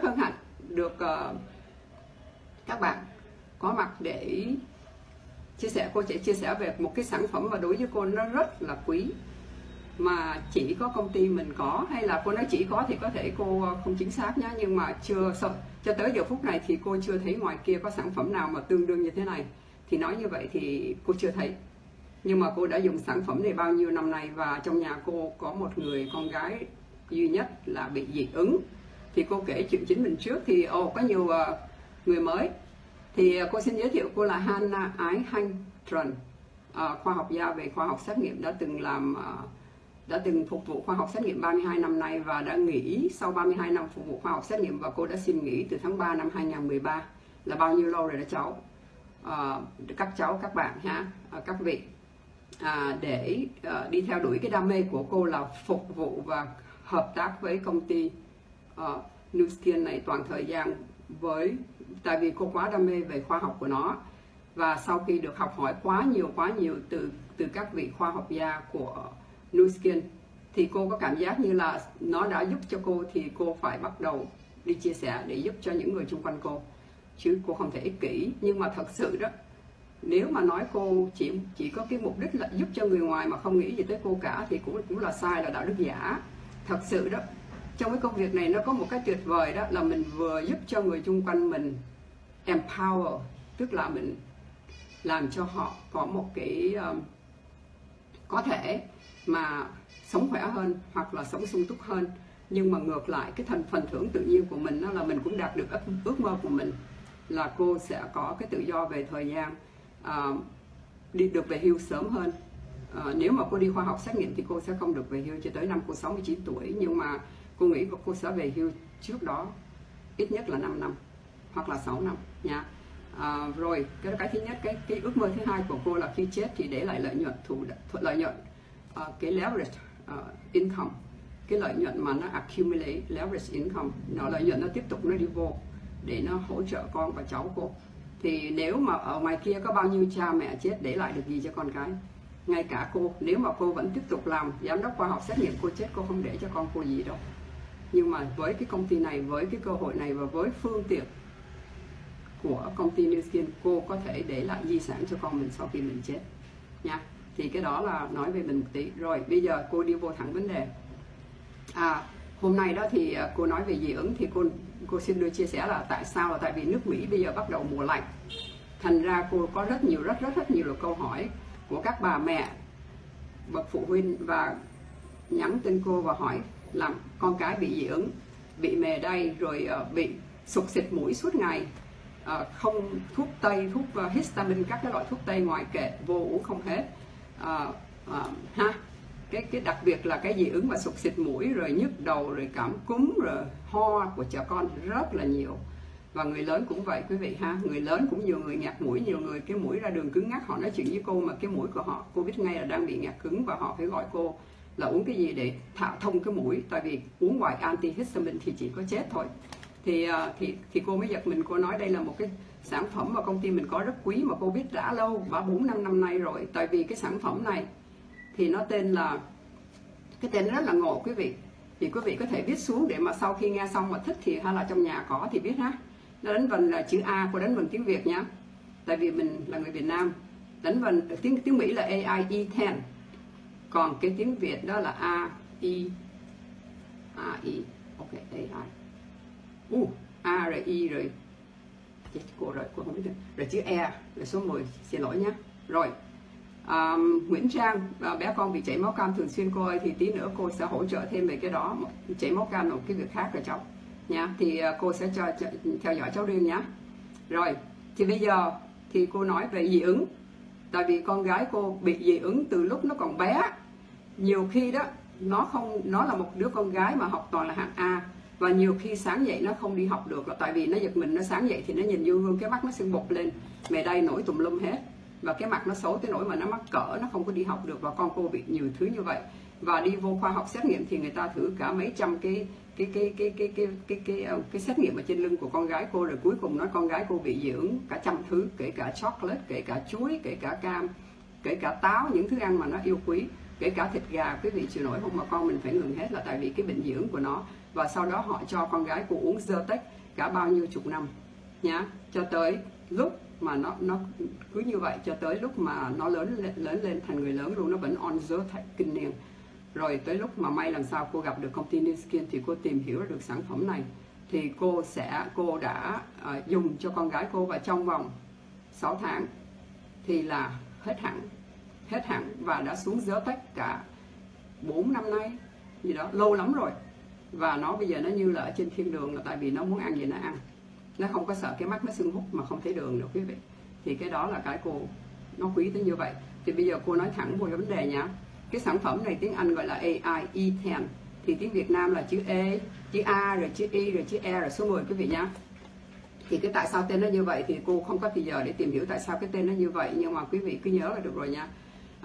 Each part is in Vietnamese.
hân hạnh được các bạn có mặt để chia sẻ. Cô sẽ chia sẻ về một cái sản phẩm mà đối với cô nó rất là quý, mà chỉ có công ty mình có, hay là cô nói chỉ có thì có thể cô không chính xác nhá, nhưng mà cho tới giờ phút này thì cô chưa thấy ngoài kia có sản phẩm nào mà tương đương như thế này. Thì nói như vậy thì cô chưa thấy, nhưng mà cô đã dùng sản phẩm này bao nhiêu năm nay, và trong nhà cô có một người con gái duy nhất là bị dị ứng. Thì cô kể chuyện chính mình trước, thì có nhiều người mới. Thì cô xin giới thiệu cô là Hannah Ái Hanh Trần, khoa học gia về khoa học xét nghiệm, đã từng phục vụ khoa học xét nghiệm 32 năm nay và đã nghỉ sau 32 năm phục vụ khoa học xét nghiệm, và cô đã xin nghỉ từ tháng 3 năm 2013. Là bao nhiêu lâu rồi đó cháu? Các cháu, các bạn ha, các vị, để đi theo đuổi cái đam mê của cô là phục vụ và hợp tác với công ty suyen này toàn thời gian, tại vì cô quá đam mê về khoa học của nó. Và sau khi được học hỏi quá nhiều từ các vị khoa học gia của suyen, thì cô có cảm giác như là nó đã giúp cho cô, thì cô phải bắt đầu đi chia sẻ để giúp cho những người xung quanh cô, chứ cô không thể ích kỷ. Nhưng mà thật sự đó, nếu mà nói cô chỉ có cái mục đích là giúp cho người ngoài mà không nghĩ gì tới cô cả thì cũng là sai, là đạo đức giả. Thật sự đó, trong cái công việc này nó có một cái tuyệt vời, đó là mình vừa giúp cho người xung quanh mình empower, tức là mình làm cho họ có một cái có thể mà sống khỏe hơn hoặc là sống sung túc hơn. Nhưng mà ngược lại, cái phần thưởng tự nhiên của mình đó là mình cũng đạt được ước mơ của mình, là cô sẽ có cái tự do về thời gian, đi được về hưu sớm hơn. Nếu mà cô đi khoa học xét nghiệm thì cô sẽ không được về hưu cho tới năm cô 69 tuổi, nhưng mà cô nghĩ cô sẽ về hưu trước đó ít nhất là 5 năm hoặc là 6 năm nha. Rồi cái thứ nhất, cái ước mơ thứ hai của cô là khi chết thì để lại lợi nhuận, lợi nhuận, cái leverage income, cái lợi nhuận mà nó accumulate leverage income, lợi nhuận nó tiếp tục nó đi vô để nó hỗ trợ con và cháu cô. Thì nếu mà ở ngoài kia có bao nhiêu cha mẹ chết để lại được gì cho con cái, ngay cả cô, nếu mà cô vẫn tiếp tục làm giám đốc khoa học xét nghiệm, cô chết cô không để cho con cô gì đâu. Nhưng mà với cái công ty này, với cái cơ hội này và với phương tiện của công ty suyen, cô có thể để lại di sản cho con mình sau khi mình chết nha. Thì cái đó là nói về mình một tí. Rồi bây giờ cô đi vô thẳng vấn đề. Hôm nay đó thì cô nói về dị ứng, thì cô xin đưa chia sẻ là tại sao, là tại vì nước Mỹ bây giờ bắt đầu mùa lạnh, thành ra cô có rất nhiều câu hỏi của các bà mẹ, bậc phụ huynh, và nhắn tin cô và hỏi là con cái bị dị ứng, bị mề đay, rồi bị sục xịt mũi suốt ngày, không thuốc tây, thuốc histamine, các cái loại thuốc tây ngoài kệ vô uống không hết, cái đặc biệt là cái dị ứng và sục xịt mũi, rồi nhức đầu, rồi cảm cúm, rồi ho của trẻ con rất là nhiều. Và người lớn cũng vậy quý vị ha, người lớn cũng nhiều người ngạt mũi, nhiều người cái mũi ra đường cứng ngắc, họ nói chuyện với cô mà cái mũi của họ, cô biết ngay là đang bị ngạt cứng, và họ phải gọi cô là uống cái gì để thả thông cái mũi, tại vì uống ngoài antihistamine thì chỉ có chết thôi. Thì cô mới giật mình, cô nói đây là một cái sản phẩm mà công ty mình có rất quý, mà cô biết đã lâu, 4-5 năm nay rồi. Tại vì cái sản phẩm này thì nó tên là, cái tên rất là ngộ quý vị, thì quý vị có thể viết xuống để mà sau khi nghe xong mà thích thì hay là trong nhà có thì viết ha. Nó đánh vần là chữ A, cô đánh vần tiếng Việt nhá, tại vì mình là người Việt Nam. Đánh vần tiếng Mỹ là AIE10, còn cái tiếng Việt đó là AI. Ok, AI. A rồi I rồi chết cô rồi, cô không biết rồi chữ E rồi số 10, xin lỗi nhé. Rồi Nguyễn Trang, bé con bị chảy máu cam thường xuyên cô ơi, thì tí nữa cô sẽ hỗ trợ thêm về cái đó. Chảy máu cam là một cái việc khác rồi cháu nha, thì cô sẽ theo dõi cháu riêng nhé. Rồi thì bây giờ thì cô nói về dị ứng, tại vì con gái cô bị dị ứng từ lúc nó còn bé. Nhiều khi đó nó là một đứa con gái mà học toàn là hạng A, và nhiều khi sáng dậy nó không đi học được là tại vì nó giật mình, nó sáng dậy thì nó nhìn vô gương cái mắt nó sưng bột lên, mề đay nổi tùm lum hết, và cái mặt nó xấu tới nỗi mà nó mắc cỡ, nó không có đi học được. Và con cô bị nhiều thứ như vậy, và đi vô khoa học xét nghiệm thì người ta thử cả mấy trăm cái xét nghiệm ở trên lưng của con gái cô, rồi cuối cùng nói con gái cô bị dị ứng cả trăm thứ, kể cả chocolate, kể cả chuối, kể cả cam, kể cả táo, những thứ ăn mà nó yêu quý, kể cả thịt gà. Quý vị chịu nổi không mà con mình phải ngừng hết, là tại vì cái bệnh dị ứng của nó và sau đó họ cho con gái cô uống Zyrtec cả bao nhiêu chục năm nhá, cho tới lúc mà nó cứ như vậy cho tới lúc mà nó lớn lên thành người lớn luôn, nó vẫn on Zyrtec kinh niên. Rồi tới lúc mà may làm sao cô gặp được công ty New Skin thì cô tìm hiểu được sản phẩm này, thì cô đã dùng cho con gái cô, và trong vòng 6 tháng thì là hết hẳn và đã xuống Zyrtec cả 4 năm nay gì đó, lâu lắm rồi. Và nó bây giờ nó như là ở trên thiên đường, là tại vì nó muốn ăn gì nó ăn, nó không có sợ cái mắt nó sưng húp mà không thấy đường được quý vị. Thì cái đó là cái cô nó quý tới như vậy. Thì bây giờ cô nói thẳng vô cái vấn đề nhá. Cái sản phẩm này tiếng Anh gọi là AI E10, thì tiếng Việt Nam là chữ E, chữ A, rồi chữ Y, rồi chữ E, rồi số 10 quý vị nhá. Thì cái tại sao tên nó như vậy thì cô không có thời giờ để tìm hiểu tại sao cái tên nó như vậy, nhưng mà quý vị cứ nhớ là được rồi nha.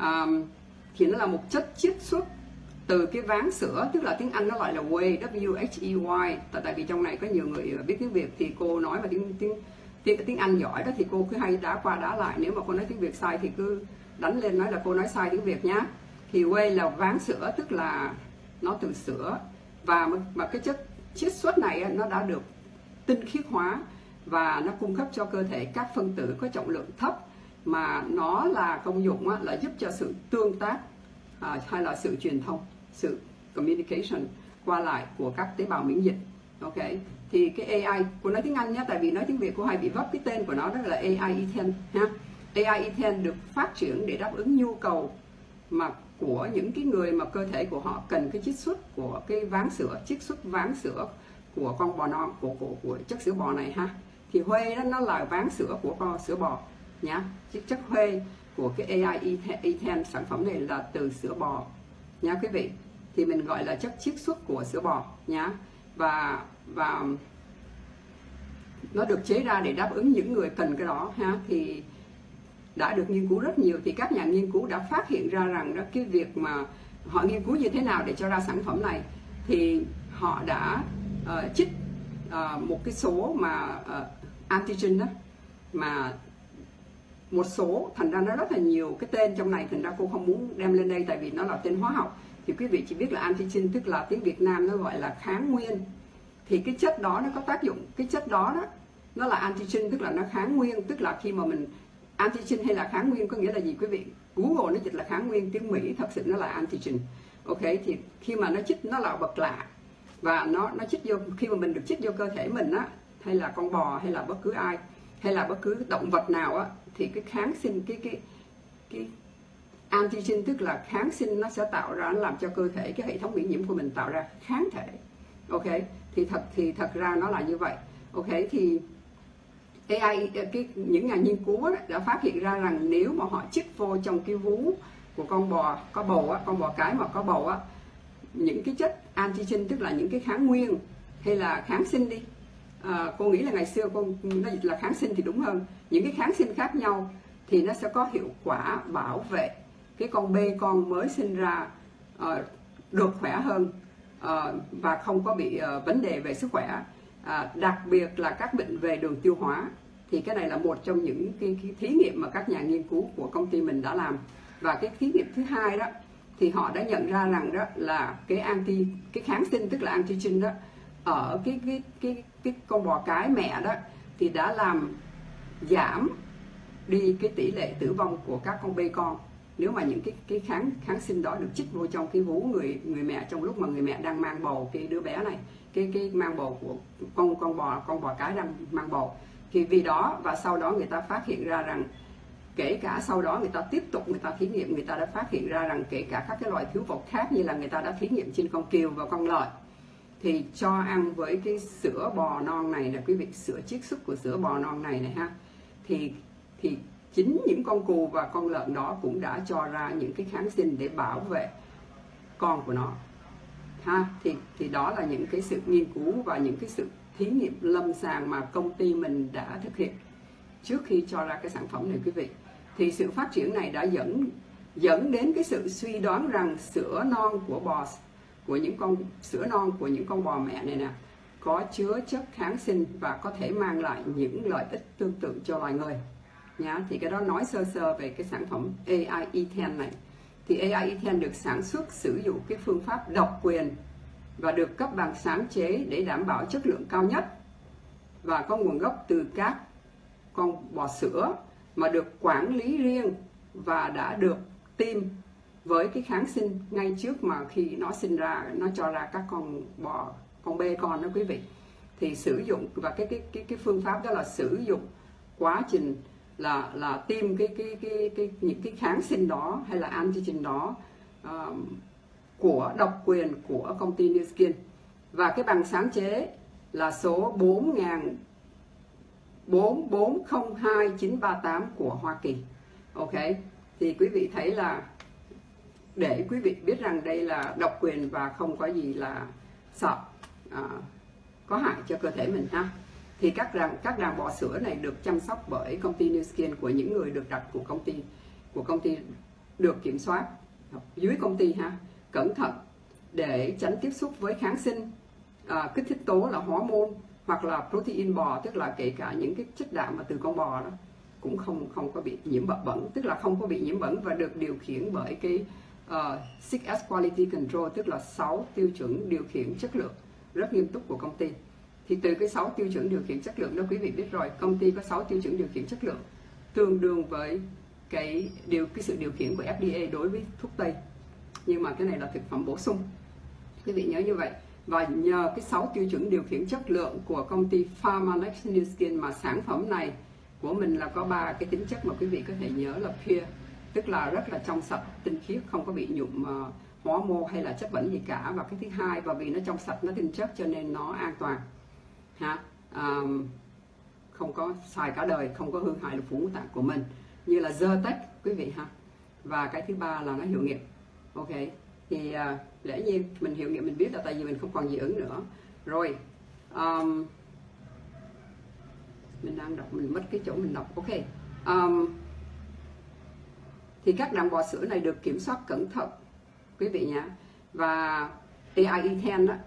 Thì nó là một chất chiết xuất từ cái ván sữa, tức là tiếng Anh nó gọi là whey, W-H-E-Y. Tại vì trong này có nhiều người biết tiếng Việt thì cô nói mà tiếng Anh giỏi đó thì cô cứ hay đá qua đá lại. Nếu mà cô nói tiếng Việt sai thì cứ đánh lên nói là cô nói sai tiếng Việt nhá. Thì whey là ván sữa, tức là nó từ sữa, và cái chất chiết xuất này nó đã được tinh khiết hóa và nó cung cấp cho cơ thể các phân tử có trọng lượng thấp, mà nó là công dụng là giúp cho sự tương tác hay là sự truyền thông, sự communication qua lại của các tế bào miễn dịch. Ok, thì cái AI cô nói tiếng Anh nhé, tại vì nói tiếng Việt cô hay bị vấp cái tên của nó, đó là AI E10 ha. AI E10 được phát triển để đáp ứng nhu cầu mà của những cái người mà cơ thể của họ cần cái chiết xuất của cái ván sữa, chiết xuất ván sữa của con bò non, của chất sữa bò này ha. Thì whey đó nó là ván sữa của con sữa bò nhá. Chất whey của cái AI E10 sản phẩm này là từ sữa bò nha quý vị. Thì mình gọi là chất chiết xuất của sữa bò nhá. Và nó được chế ra để đáp ứng những người cần cái đó ha. Thì đã được nghiên cứu rất nhiều, thì các nhà nghiên cứu đã phát hiện ra rằng đó, cái việc mà họ nghiên cứu như thế nào để cho ra sản phẩm này, thì họ đã trích một cái số mà antigen đó, mà một số thành ra nó rất là nhiều cái tên trong này, thành ra cô không muốn đem lên đây tại vì nó là tên hóa học. Thì quý vị chỉ biết là antigen, tức là tiếng Việt Nam nó gọi là kháng nguyên. Thì cái chất đó nó có tác dụng, cái chất đó nó là antigen, tức là nó kháng nguyên. Tức là khi mà mình antigen hay là kháng nguyên có nghĩa là gì quý vị? Google nó dịch là kháng nguyên, tiếng Mỹ thật sự nó là antigen. Ok, thì khi mà nó chích, nó là vật lạ và nó chích vô, khi mà mình được chích vô cơ thể mình á, hay là con bò hay là bất cứ ai hay là bất cứ động vật nào á, thì cái kháng sinh, cái antigen tức là kháng sinh, nó sẽ tạo ra, nó làm cho cơ thể, cái hệ thống miễn nhiễm của mình tạo ra kháng thể. Ok, thì thật ra nó là như vậy. Ok, thì AI, những nhà nghiên cứu đã phát hiện ra rằng nếu mà họ chích vô trong cái vú của con bò có bầu á, con bò cái mà có bầu á, những cái chất antigen tức là những cái kháng nguyên hay là kháng sinh đi, cô nghĩ là ngày xưa nó dịch là kháng sinh thì đúng hơn, những cái kháng sinh khác nhau, thì nó sẽ có hiệu quả bảo vệ cái con bê con mới sinh ra được khỏe hơn và không có bị vấn đề về sức khỏe, đặc biệt là các bệnh về đường tiêu hóa. Thì cái này là một trong những cái thí nghiệm mà các nhà nghiên cứu của công ty mình đã làm. Và cái thí nghiệm thứ hai đó, thì họ đã nhận ra rằng đó là cái kháng sinh tức là antigen đó ở cái con bò cái mẹ đó, thì đã làm giảm đi cái tỷ lệ tử vong của các con bê con nếu mà những cái kháng sinh đó được chích vô trong cái vú người mẹ trong lúc mà người mẹ đang mang bầu cái đứa bé này, cái mang bầu của con bò cái đang mang bầu. Thì vì đó, và sau đó người ta phát hiện ra rằng, kể cả sau đó người ta tiếp tục người ta thí nghiệm, người ta đã phát hiện ra rằng kể cả các cái loài thiếu vật khác, như là người ta đã thí nghiệm trên con cừu và con lợn, thì cho ăn với cái sữa bò non này là quý vị, sữa chiết xuất của sữa bò non này ha, thì chính những con cừu và con lợn đó cũng đã cho ra những cái kháng sinh để bảo vệ con của nó ha. Thì đó là những cái sự nghiên cứu và những cái sự thí nghiệm lâm sàng mà công ty mình đã thực hiện trước khi cho ra cái sản phẩm này quý vị. Thì sự phát triển này đã dẫn đến cái sự suy đoán rằng sữa non của những con bò mẹ này nè có chứa chất kháng sinh và có thể mang lại những lợi ích tương tự cho loài người nhá. Thì cái đó nói sơ sơ về cái sản phẩm AI E10 này. Thì AI E10 được sản xuất sử dụng cái phương pháp độc quyền và được cấp bằng sáng chế để đảm bảo chất lượng cao nhất và có nguồn gốc từ các con bò sữa mà được quản lý riêng và đã được tiêm với cái kháng sinh ngay trước mà khi nó sinh ra, nó cho ra các con bò, con bê con đó quý vị. Thì sử dụng và cái phương pháp đó là sử dụng quá trình là tiêm những cái kháng sinh đó hay là antigen đó của độc quyền của công ty Nu Skin, và cái bằng sáng chế là số 4402938 của Hoa Kỳ. Ok, thì quý vị thấy là để quý vị biết rằng đây là độc quyền và không có gì là sợ có hại cho cơ thể mình ha. Thì các đàn bò sữa này được chăm sóc bởi công ty Nu Skin của những người được đặt của công ty được kiểm soát dưới công ty ha, cẩn thận để tránh tiếp xúc với kháng sinh, kích thích tố là hormone hoặc là protein bò, tức là kể cả những cái chất đạm mà từ con bò đó cũng không có bị nhiễm bẩn, tức là không có bị nhiễm bẩn, và được điều khiển bởi cái 6S Quality Control, tức là 6 tiêu chuẩn điều khiển chất lượng rất nghiêm túc của công ty. Thì từ cái 6 tiêu chuẩn điều khiển chất lượng đó quý vị biết rồi, công ty có 6 tiêu chuẩn điều khiển chất lượng tương đương với cái sự điều khiển của FDA đối với thuốc tây, nhưng mà cái này là thực phẩm bổ sung, quý vị nhớ như vậy. Và nhờ cái 6 tiêu chuẩn điều khiển chất lượng của công ty Pharmanex Nu Skin mà sản phẩm này của mình là có 3 cái tính chất mà quý vị có thể nhớ là pure, tức là rất là trong sạch, tinh khiết, không có bị nhuộm hóa mô hay là chất bẩn gì cả. Và cái thứ hai, và vì nó trong sạch, nó tinh chất cho nên nó an toàn ha, không có xài cả đời, không có hư hại được phủ ngũ tạng của mình như là Zyrtec quý vị ha. Và cái thứ ba là nó hiệu nghiệm. Ok, thì dễ nhiên mình hiệu nghiệm mình biết là tại vì mình không còn dị ứng nữa rồi. Mình đang đọc, mình mất cái chỗ mình đọc. Ok, thì các đàn bò sữa này được kiểm soát cẩn thận quý vị nhé. Và AI-10 đó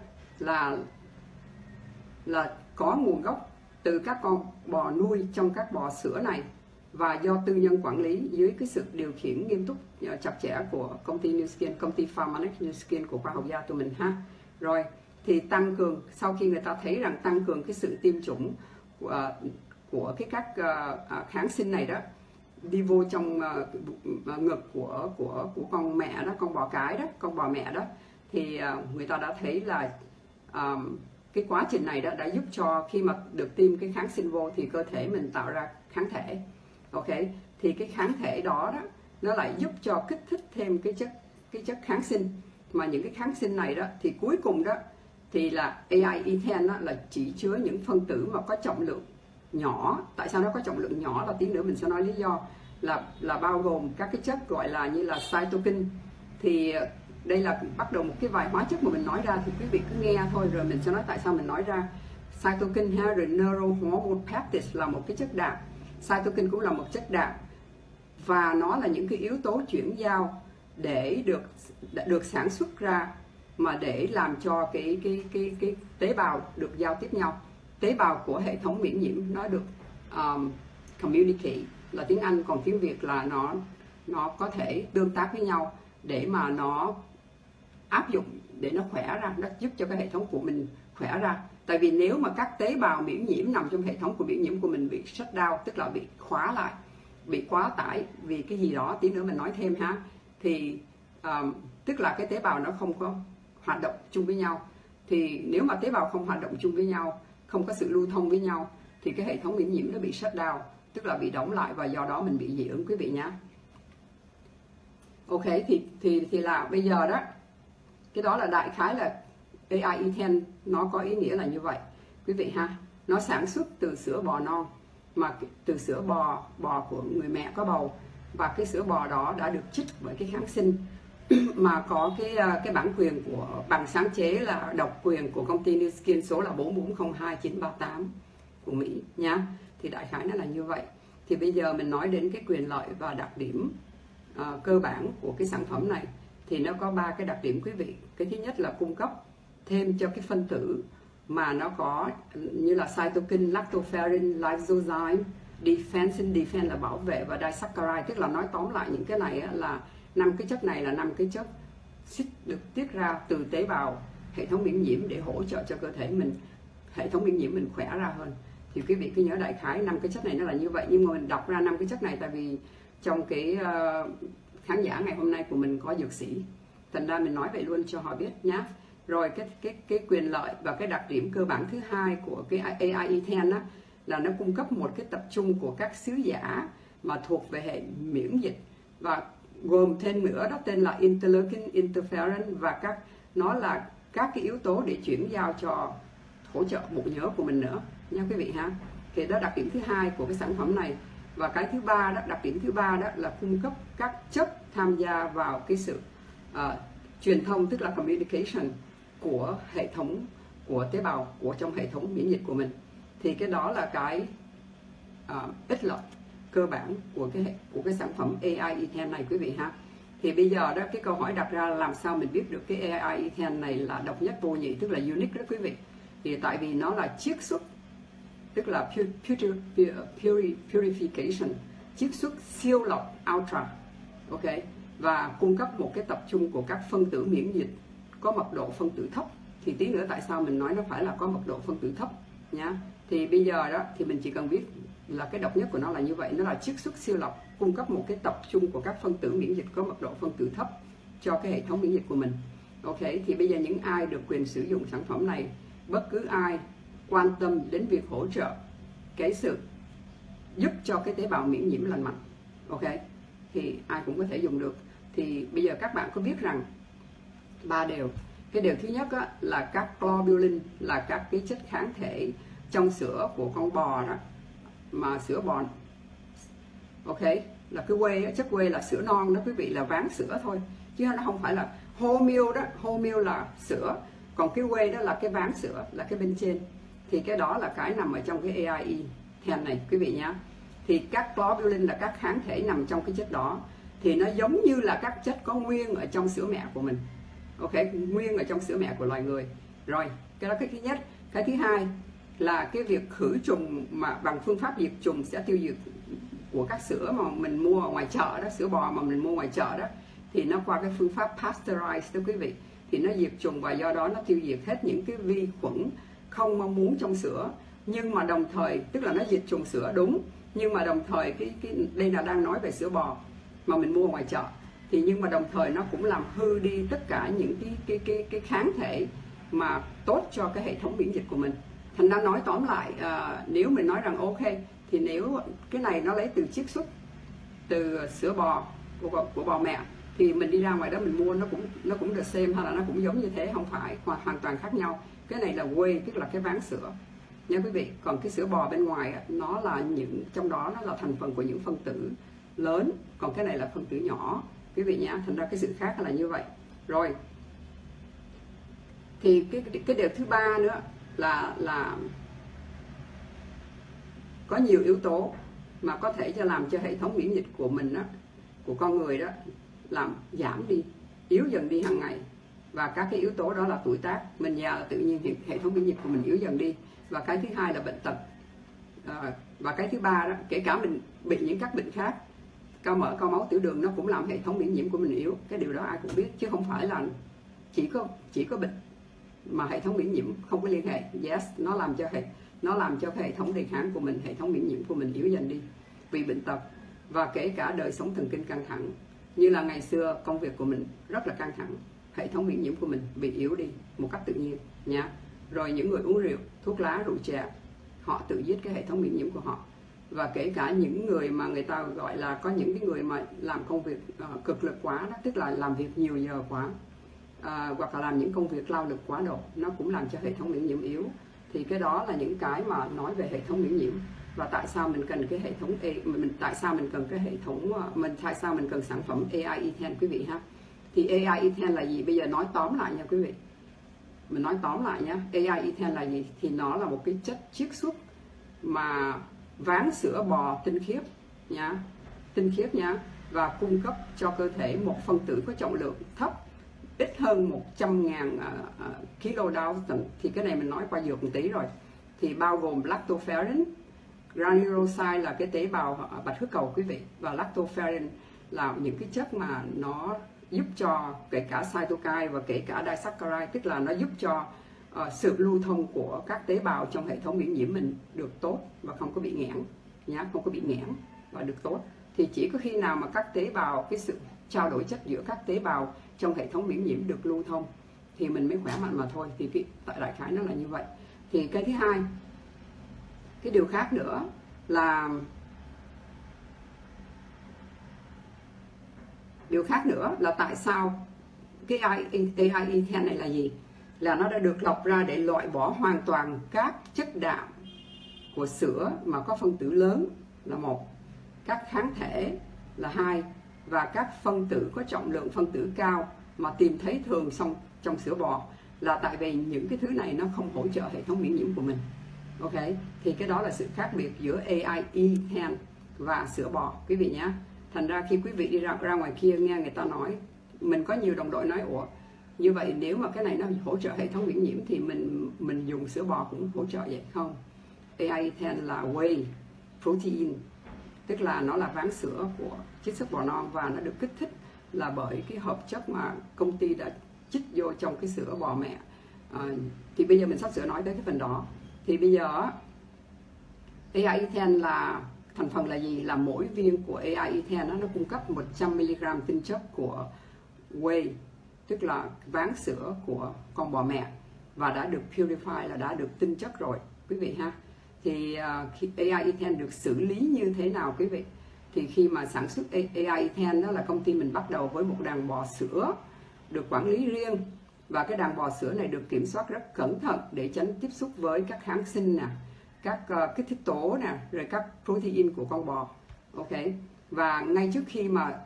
là có nguồn gốc từ các con bò nuôi trong các bò sữa này và do tư nhân quản lý dưới cái sự điều khiển nghiêm túc chặt chẽ của công ty Nu Skin, công ty Pharmanex Nu Skin của khoa học gia tụi mình ha. Rồi thì tăng cường, sau khi người ta thấy rằng tăng cường cái sự tiêm chủng của các kháng sinh này đó đi vô trong ngực của con mẹ đó, con bò cái đó, con bò mẹ đó, thì người ta đã thấy là cái quá trình này đó đã giúp cho khi mà được tiêm cái kháng sinh vô thì cơ thể mình tạo ra kháng thể. Ok, thì cái kháng thể đó nó lại giúp cho kích thích thêm cái chất kháng sinh, mà những cái kháng sinh này đó thì cuối cùng đó thì là AI-10 đó là chỉ chứa những phân tử mà có trọng lượng nhỏ. Tại sao nó có trọng lượng nhỏ là tí nữa mình sẽ nói lý do, là bao gồm các cái chất gọi là như là cytokine. Thì đây là bắt đầu một cái vài hóa chất mà mình nói ra thì quý vị cứ nghe thôi rồi mình sẽ nói tại sao mình nói ra. Cytokine ha, rồi neurohormone peptides là một cái chất đạm, cytokine cũng là một chất đạm, và nó là những cái yếu tố chuyển giao để được sản xuất ra mà để làm cho cái tế bào được giao tiếp nhau. Tế bào của hệ thống miễn nhiễm nó được communicate là tiếng Anh, còn tiếng Việt là nó có thể tương tác với nhau để mà nó áp dụng để nó khỏe ra, nó giúp cho cái hệ thống của mình khỏe ra. Tại vì nếu mà các tế bào miễn nhiễm nằm trong hệ thống của miễn nhiễm của mình bị shut down, tức là bị khóa lại, bị quá tải vì cái gì đó, tí nữa mình nói thêm ha, thì tức là cái tế bào nó không có hoạt động chung với nhau. Thì nếu mà tế bào không hoạt động chung với nhau, không có sự lưu thông với nhau, thì cái hệ thống miễn nhiễm nó bị shut down, tức là bị đóng lại, và do đó mình bị dị ứng quý vị nhé. Ok, thì là bây giờ đó, cái đó là đại khái là AI-10 nó có ý nghĩa là như vậy quý vị ha. Nó sản xuất từ sữa bò non, mà từ sữa bò của người mẹ có bầu, và cái sữa bò đó đã được chích bởi cái kháng sinh mà có cái bản quyền của bằng sáng chế là độc quyền của công ty Nu Skin, số là 4402938 của Mỹ nha. Thì đại khái nó là như vậy. Thì bây giờ mình nói đến cái quyền lợi và đặc điểm cơ bản của cái sản phẩm này, thì nó có 3 cái đặc điểm quý vị. Cái thứ nhất là cung cấp thêm cho cái phân tử mà nó có như là cytokine, lactoferrin, lysozyme, defense là bảo vệ, và disaccharide, tức là nói tóm lại những cái này là 5 cái chất này là 5 cái chất được tiết ra từ tế bào hệ thống miễn nhiễm để hỗ trợ cho cơ thể mình, hệ thống miễn nhiễm mình khỏe ra hơn. Thì quý vị cứ nhớ đại khái 5 cái chất này nó là như vậy. Nhưng mà mình đọc ra 5 cái chất này tại vì trong cái khán giả ngày hôm nay của mình có dược sĩ, thành ra mình nói vậy luôn cho họ biết nhá. Rồi cái quyền lợi và cái đặc điểm cơ bản thứ hai của cái AI E10 á, là nó cung cấp một cái tập trung của các xứ giả mà thuộc về hệ miễn dịch, và gồm thêm nữa đó tên là interleukin, interferon, và nó là các cái yếu tố để chuyển giao cho hỗ trợ bộ nhớ của mình nữa nha quý vị ha. Thì đó đặc điểm thứ hai của cái sản phẩm này. Và cái thứ ba đó, đặc điểm thứ ba đó là cung cấp các chất tham gia vào cái sự truyền thông, tức là communication của hệ thống, của tế bào của trong hệ thống miễn dịch của mình. Thì cái đó là cái ích lợi cơ bản của cái sản phẩm AI E10 này quý vị ha. Thì bây giờ đó cái câu hỏi đặt ra là làm sao mình biết được cái AI E10 này là độc nhất vô nhị, tức là unique đó quý vị. Thì tại vì nó là chiết xuất, tức là purification, chiết xuất siêu lọc ultra, ok, và cung cấp một cái tập trung của các phân tử miễn dịch có mật độ phân tử thấp. Thì tí nữa tại sao mình nói nó phải là có mật độ phân tử thấp nhá. Thì bây giờ đó thì mình chỉ cần biết là cái độc nhất của nó là như vậy, nó là chiết xuất siêu lọc, cung cấp một cái tập trung của các phân tử miễn dịch có mật độ phân tử thấp cho cái hệ thống miễn dịch của mình. Ok, thì bây giờ những ai được quyền sử dụng sản phẩm này, bất cứ ai quan tâm đến việc hỗ trợ cái sự giúp cho cái tế bào miễn nhiễm lành mạnh, ok, thì ai cũng có thể dùng được. Thì bây giờ các bạn có biết rằng 3 điều. Cái điều thứ nhất á, là các globulin, là các cái chất kháng thể trong sữa của con bò đó, mà sữa bò, ok, là cái whey, chất whey là sữa non đó quý vị, là ván sữa thôi, chứ nó không phải là whole milk đó. Whole milk là sữa, còn cái whey đó là cái ván sữa, là cái bên trên. Thì cái đó là cái nằm ở trong cái AI E10 này quý vị nhá. Thì các globulin là các kháng thể nằm trong cái chất đó, thì nó giống như là các chất có nguyên ở trong sữa mẹ của mình, ok, nguyên ở trong sữa mẹ của loài người. Rồi cái đó cái thứ nhất. Cái thứ hai là cái việc khử trùng mà bằng phương pháp diệt trùng sẽ tiêu diệt của các sữa mà mình mua ở ngoài chợ đó, sữa bò mà mình mua ngoài chợ đó, thì nó qua cái phương pháp pasteurize đó quý vị, thì nó diệt trùng và do đó nó tiêu diệt hết những cái vi khuẩn không mong muốn trong sữa. Nhưng mà đồng thời, tức là nó diệt trùng sữa đúng, nhưng mà đồng thời đây là đang nói về sữa bò mà mình mua ngoài chợ, thì nhưng mà đồng thời nó cũng làm hư đi tất cả những cái kháng thể mà tốt cho cái hệ thống miễn dịch của mình. Thành ra nói tóm lại, nếu mình nói rằng ok, thì nếu cái này nó lấy từ chiết xuất từ sữa bò của bò mẹ, thì mình đi ra ngoài đó mình mua nó cũng được xem, hay là nó cũng giống như thế, không phải, hoàn toàn khác nhau. Cái này là whey, tức là cái ván sữa nha quý vị. Còn cái sữa bò bên ngoài nó là trong đó nó là thành phần của những phân tử lớn, còn cái này là phân tử nhỏ quý vị nhé. Thành ra cái sự khác là như vậy. Rồi thì cái điều thứ ba nữa là có nhiều yếu tố mà có thể làm cho hệ thống miễn dịch của mình đó, của con người đó, làm giảm đi, yếu dần đi hàng ngày. Và các cái yếu tố đó là tuổi tác, mình già là tự nhiên hệ thống miễn dịch của mình yếu dần đi. Và cái thứ hai là bệnh tật. Và cái thứ ba đó, kể cả mình bị những các bệnh khác, cao mỡ, cao máu, tiểu đường, nó cũng làm hệ thống miễn nhiễm của mình yếu. Cái điều đó ai cũng biết, chứ không phải là chỉ có bệnh mà hệ thống miễn nhiễm không có liên hệ. Yes, nó làm cho cái hệ thống đề kháng của mình, hệ thống miễn nhiễm của mình yếu dần đi vì bệnh tật. Và kể cả đời sống thần kinh căng thẳng, như là ngày xưa công việc của mình rất là căng thẳng, hệ thống miễn nhiễm của mình bị yếu đi một cách tự nhiên nha. Rồi những người uống rượu, thuốc lá, rượu chè, họ tự giết cái hệ thống miễn nhiễm của họ. Và kể cả những người mà người ta gọi là có những cái người mà làm công việc cực lực quá đó, tức là làm việc nhiều giờ quá, hoặc là làm những công việc lao lực quá độ, nó cũng làm cho hệ thống miễn nhiễm yếu. Thì cái đó là những cái mà nói về hệ thống miễn nhiễm. Và tại sao mình cần cái hệ thống tại sao mình cần sản phẩm AI E10 quý vị ha. Thì AI E10 là gì? Bây giờ nói tóm lại nha quý vị. Mình nói tóm lại nhé. AI E10 là gì? Thì nó là một cái chất chiết xuất mà ván sữa bò tinh khiết nhá, và cung cấp cho cơ thể một phân tử có trọng lượng thấp, ít hơn 100.000 kDa. Thì cái này mình nói qua dược một tí rồi. Thì bao gồm lactoferrin, granulocyte là cái tế bào bạch huyết cầu quý vị, và lactoferrin là những cái chất mà nó giúp cho kể cả cytokine và kể cả disaccharide, tức là nó giúp cho sự lưu thông của các tế bào trong hệ thống miễn nhiễm mình được tốt và không có bị nghẽn nhá, không có bị nghẽn và được tốt. Thì chỉ có khi nào mà các tế bào, cái sự trao đổi chất giữa các tế bào trong hệ thống miễn nhiễm được lưu thông thì mình mới khỏe mạnh mà thôi. Thì cái đại khái nó là như vậy. Thì cái thứ hai, cái điều khác nữa là tại sao cái AI-10 này là gì? Là nó đã được lọc ra để loại bỏ hoàn toàn các chất đạm của sữa mà có phân tử lớn là một, các kháng thể là hai, và các phân tử có trọng lượng phân tử cao mà tìm thấy thường trong sữa bò, là tại vì những cái thứ này nó không hỗ trợ hệ thống miễn nhiễm của mình. Ok, thì cái đó là sự khác biệt giữa AI-10 và sữa bò quý vị nhé. Thành ra khi quý vị đi ra ngoài kia nghe người ta nói, mình có nhiều đồng đội nói ủa như vậy nếu mà cái này nó hỗ trợ hệ thống miễn nhiễm thì mình dùng sữa bò cũng hỗ trợ vậy không? AI-10 là whey protein, tức là nó là ván sữa của chiết xuất bò non, và nó được kích thích là bởi cái hợp chất mà công ty đã chích vô trong cái sữa bò mẹ. Thì bây giờ mình sắp sửa nói tới cái phần đó. Thì bây giờ AI-10 là thành phần là gì? Là mỗi viên của AI-10 nó cung cấp 100mg tinh chất của whey, tức là ván sữa của con bò mẹ, và đã được purify, là đã được tinh chất rồi quý vị ha. Thì khi AI-10 được xử lý như thế nào quý vị? Thì khi mà sản xuất AI-10 đó là công ty mình bắt đầu với một đàn bò sữa được quản lý riêng, và cái đàn bò sữa này được kiểm soát rất cẩn thận để tránh tiếp xúc với các kháng sinh nè, các kích thích tố nè, rồi các protein của con bò. Ok, và ngay trước khi mà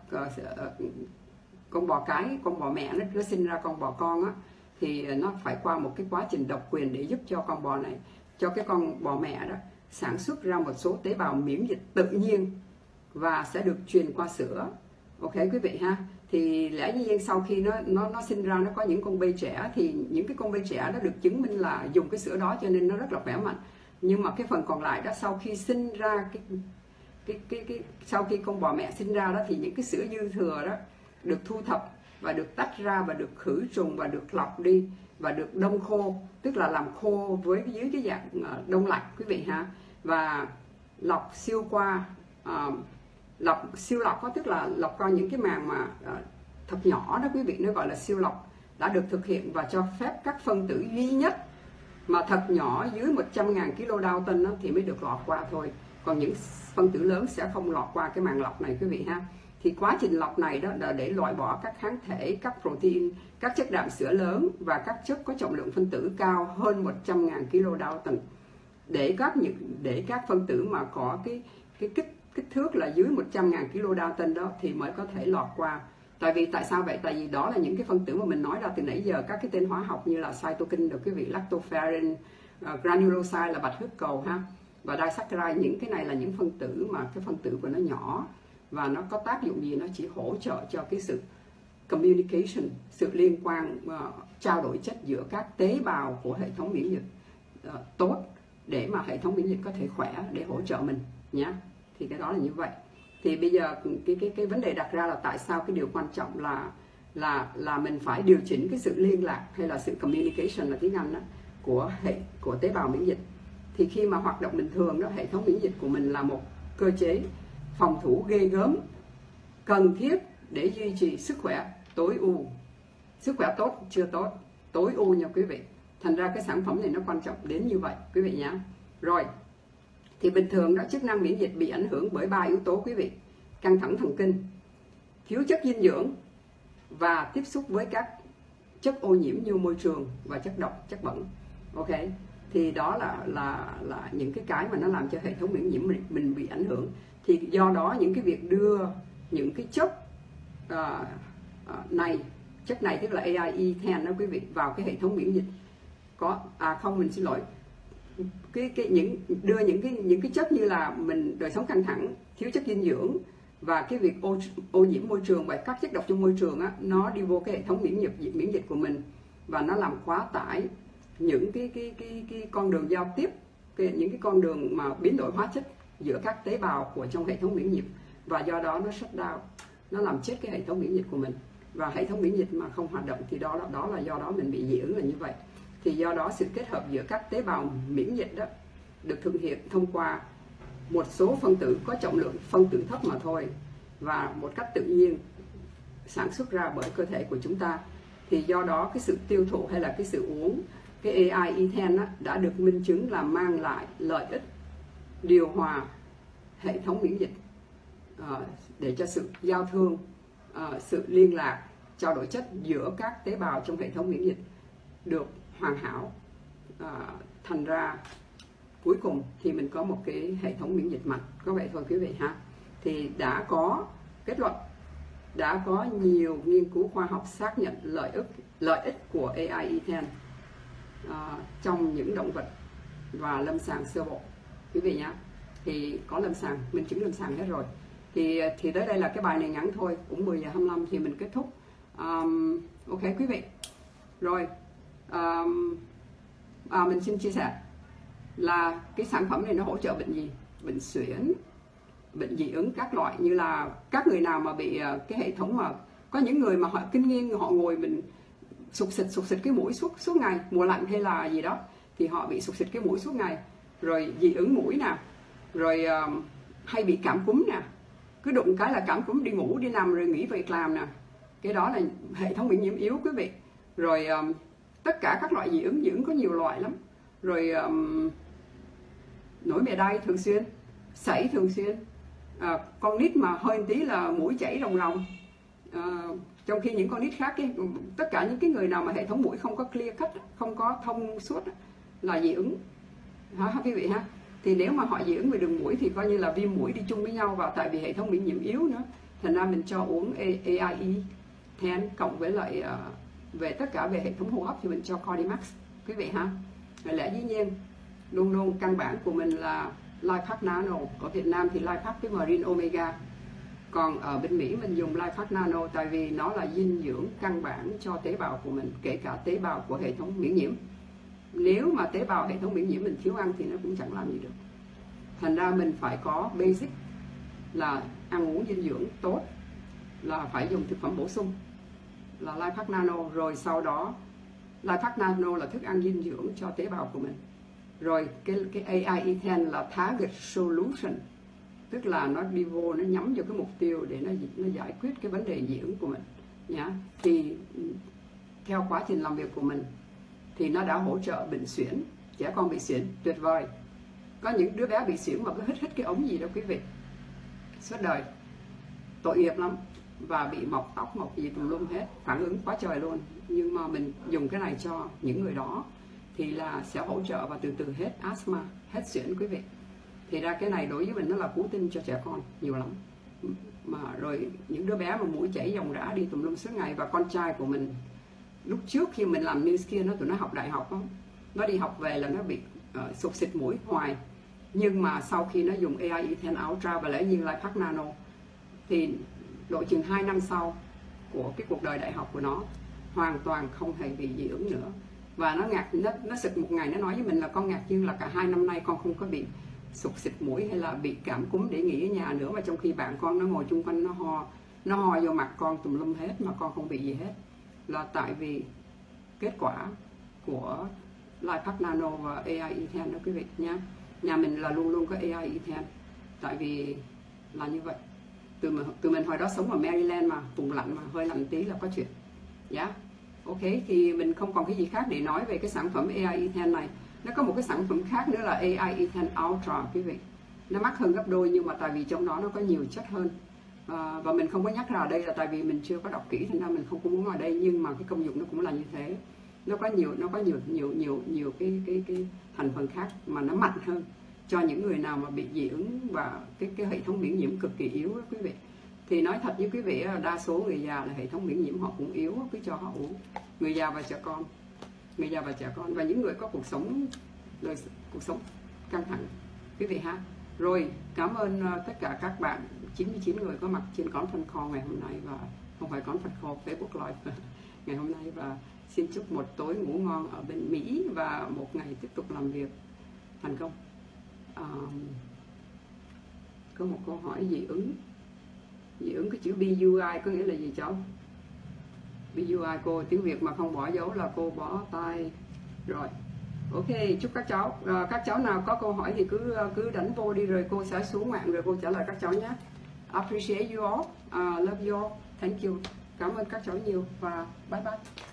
con bò mẹ nó sinh ra con bò con á, thì nó phải qua một cái quá trình độc quyền để giúp cho con bò này, cho cái con bò mẹ đó sản xuất ra một số tế bào miễn dịch tự nhiên và sẽ được truyền qua sữa. Ok quý vị ha. Thì lẽ nhiên sau khi nó sinh ra, nó có những con bê trẻ, thì những cái con bê trẻ đó được chứng minh là dùng cái sữa đó cho nên nó rất là khỏe mạnh. Nhưng mà cái phần còn lại đó, sau khi sinh ra sau khi con bò mẹ sinh ra đó, thì những cái sữa dư thừa đó được thu thập và được tách ra và được khử trùng và được lọc đi và được đông khô, tức là làm khô với dưới cái dạng đông lạnh quý vị ha. Và lọc siêu qua siêu lọc có, tức là lọc qua những cái màng mà thật nhỏ đó quý vị, nó gọi là siêu lọc, đã được thực hiện và cho phép các phân tử duy nhất mà thật nhỏ dưới 100.000 kDa thì mới được lọt qua thôi. Còn những phân tử lớn sẽ không lọt qua cái màng lọc này quý vị ha. Thì quá trình lọc này đó là để loại bỏ các kháng thể, các protein, các chất đạm sữa lớn và các chất có trọng lượng phân tử cao hơn 100.000 kDa, để các phân tử mà có cái kích thước là dưới 100.000 kDa đó thì mới có thể lọt qua. Tại sao vậy? Tại vì đó là những cái phân tử mà mình nói ra từ nãy giờ, các cái tên hóa học như là cytokine được quý vị, lactoferrin, granuloside là bạch huyết cầu ha, và disaccharide. Những cái này là những phân tử mà cái phân tử của nó nhỏ, và nó có tác dụng gì? Nó chỉ hỗ trợ cho cái sự communication, sự liên quan, trao đổi chất giữa các tế bào của hệ thống miễn dịch tốt, để mà hệ thống miễn dịch có thể khỏe để hỗ trợ mình nhé. Thì cái đó là như vậy. Thì bây giờ cái vấn đề đặt ra là tại sao cái điều quan trọng là mình phải điều chỉnh cái sự liên lạc, hay là sự communication là tiếng Anh đó, của tế bào miễn dịch. Thì khi mà hoạt động bình thường đó, hệ thống miễn dịch của mình là một cơ chế phòng thủ ghê gớm, cần thiết để duy trì sức khỏe tối ưu. Sức khỏe tốt chưa tốt, tối ưu nha quý vị. Thành ra cái sản phẩm này nó quan trọng đến như vậy quý vị nhé. Rồi, thì bình thường đó, chức năng miễn dịch bị ảnh hưởng bởi 3 yếu tố quý vị: căng thẳng thần kinh, thiếu chất dinh dưỡng, và tiếp xúc với các chất ô nhiễm như môi trường và chất độc, chất bẩn. Ok, thì đó là những cái mà nó làm cho hệ thống miễn nhiễm mình bị ảnh hưởng. Thì do đó những cái việc đưa những cái chất này tức là AI-10 đó quý vị vào cái hệ thống miễn dịch đưa những cái chất như là mình đời sống căng thẳng, thiếu chất dinh dưỡng, và cái việc ô nhiễm môi trường và các chất độc trong môi trường á, nó đi vô cái hệ thống miễn dịch của mình, và nó làm quá tải những cái con đường giao tiếp, những cái con đường mà biến đổi hóa chất giữa các tế bào của trong hệ thống miễn dịch, và do đó nó shut down, nó làm chết cái hệ thống miễn dịch của mình. và hệ thống miễn dịch mà không hoạt động thì đó là do đó mình bị dị ứng là như vậy. Thì do đó sự kết hợp giữa các tế bào miễn dịch đó được thực hiện thông qua một số phân tử có trọng lượng phân tử thấp mà thôi, và một cách tự nhiên sản xuất ra bởi cơ thể của chúng ta. Thì do đó cái sự tiêu thụ hay là cái sự uống cái AI E10 đã được minh chứng là mang lại lợi ích điều hòa hệ thống miễn dịch, để cho sự giao thương, sự liên lạc, trao đổi chất giữa các tế bào trong hệ thống miễn dịch được hoàn hảo. Thành ra cuối cùng thì mình có một cái hệ thống miễn dịch mạnh. Có vậy thôi quý vị ha. Thì đã có kết luận, đã có nhiều nghiên cứu khoa học xác nhận lợi ích của AI E10 trong những động vật và lâm sàng sơ bộ quý vị nhé. Thì có lâm sàng, minh chứng lâm sàng hết rồi. Thì tới đây là cái bài này ngắn thôi, cũng 10 giờ 25 thì mình kết thúc. Ok quý vị. Rồi mình xin chia sẻ là cái sản phẩm này nó hỗ trợ bệnh gì? Bệnh suyễn, bệnh dị ứng các loại, như là các người nào mà bị cái hệ thống, mà có những người mà họ kinh nghiêng, họ ngồi mình sụt xịt cái mũi suốt ngày, mùa lạnh hay là gì đó thì họ bị sụt xịt cái mũi suốt ngày, rồi dị ứng mũi nè, rồi hay bị cảm cúm nè, cứ đụng cái là cảm cúm, đi ngủ đi nằm rồi nghỉ việc làm nè, cái đó là hệ thống miễn nhiễm yếu quý vị. Rồi tất cả các loại dị ứng có nhiều loại lắm. Rồi nổi mề đay thường xuyên, sảy thường xuyên, con nít mà hơi tí là mũi chảy ròng ròng, trong khi những con nít khác tất cả những cái người nào mà hệ thống mũi không có clear cut, không có thông suốt là dị ứng ha quý vị ha. Thì nếu mà họ dị ứng về đường mũi thì coi như là viêm mũi đi chung với nhau, và tại vì hệ thống miễn nhiễm yếu nữa, thành ra mình cho uống AIE 10 cộng với lại về tất cả về hệ thống hô hấp thì mình cho Cordimax quý vị ha. Lẽ dĩ nhiên luôn luôn căn bản của mình là Lipac Nano. Ở Việt Nam thì Lipac với Marine Omega, còn ở bên Mỹ mình dùng Lipac Nano tại vì nó là dinh dưỡng căn bản cho tế bào của mình, kể cả tế bào của hệ thống miễn nhiễm. Nếu mà tế bào hệ thống miễn nhiễm mình thiếu ăn thì nó cũng chẳng làm gì được. Thành ra mình phải có basic là ăn uống dinh dưỡng tốt, là phải dùng thực phẩm bổ sung là Lipac Nano, rồi sau đó Lipac Nano là thức ăn dinh dưỡng cho tế bào của mình. Rồi cái AI E10 là target solution, tức là nó đi vô, nó nhắm vào cái mục tiêu để nó giải quyết cái vấn đề dị ứng của mình nhá. Thì theo quá trình làm việc của mình thì nó đã hỗ trợ bệnh suyễn, trẻ con bị suyễn tuyệt vời. Có những đứa bé bị suyễn mà cứ hít cái ống gì đó quý vị, suốt đời tội nghiệp lắm, và bị mọc tóc mọc gì tùm lum hết, phản ứng quá trời luôn. Nhưng mà mình dùng cái này cho những người đó thì là sẽ hỗ trợ và từ từ hết asthma, hết suyễn quý vị. Thì ra cái này đối với mình nó là cứu tinh cho trẻ con nhiều lắm. Mà rồi những đứa bé mà mũi chảy ròng rã đi tùm lum suốt ngày. Và con trai của mình lúc trước khi mình làm New Skin, tụi nó học đại học đó, nó đi học về là nó bị sụt xịt mũi hoài. Nhưng mà sau khi nó dùng AI E10 Ultra và lẽ nhiên Lipac Nano thì độ chừng 2 năm sau của cái cuộc đời đại học của nó hoàn toàn không hề bị dị ứng nữa. Và nó sực một ngày nó nói với mình là con ngạc nhiên là cả 2 năm nay con không có bị sụt xịt mũi hay là bị cảm cúm để nghỉ ở nhà nữa, mà trong khi bạn con nó ngồi chung quanh nó ho vô mặt con tùm lum hết mà con không bị gì hết, là tại vì kết quả của Lipac Nano và AI E10 đó quý vị nhé. Nhà mình là luôn luôn có AI E10 tại vì là như vậy. Tụi mình hồi đó sống ở Maryland mà, vùng lạnh mà, hơi lạnh tí là có chuyện. Yeah. Ok, thì mình không còn cái gì khác để nói về cái sản phẩm AI E10 này. Nó có một cái sản phẩm khác nữa là AI E10 Ultra quý vị. Nó mắc hơn gấp đôi nhưng mà tại vì trong đó nó có nhiều chất hơn. Và mình không có nhắc ra ở đây là tại vì mình chưa có đọc kỹ, thành ra mình không có muốn ở đây, nhưng mà cái công dụng nó cũng là như thế. Nó có nhiều cái thành phần khác mà nó mạnh hơn cho những người nào mà bị dị ứng và cái hệ thống miễn nhiễm cực kỳ yếu đó quý vị. Thì nói thật với quý vị, đa số người già là hệ thống miễn nhiễm họ cũng yếu, cứ cho họ uống. Người già và trẻ con, và những người có cuộc sống căng thẳng quý vị ha. Rồi cảm ơn tất cả các bạn 99 người có mặt trên conference call ngày hôm nay, và không phải conference call, Facebook Live ngày hôm nay, và xin chúc một tối ngủ ngon ở bên Mỹ và một ngày tiếp tục làm việc thành công. Có một câu hỏi dị ứng cái chữ BUI có nghĩa là gì cháu? ví dụ ai cô tiếng Việt mà không bỏ dấu là cô bỏ tay. Rồi, ok, chúc các cháu. Các cháu nào có câu hỏi thì cứ đánh vô đi, rồi cô sẽ xuống mạng rồi cô trả lời các cháu nhé. Appreciate you all, love you all, thank you, cảm ơn các cháu nhiều và bye bye.